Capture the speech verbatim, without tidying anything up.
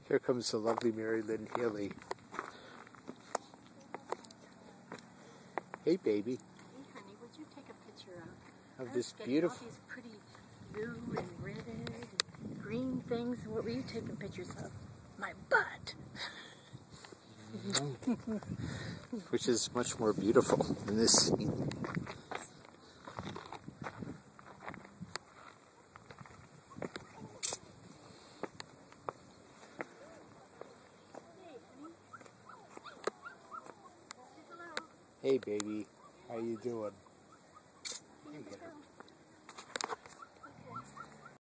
Here comes the lovely Mary Lynn Healy. Hey, baby. Hey, honey, would you take a picture of, Of this us beautiful... all these pretty blue and red and green things? What were you taking pictures of? My butt. Which is much more beautiful in this scene. Hey, baby, how you doing? You get her.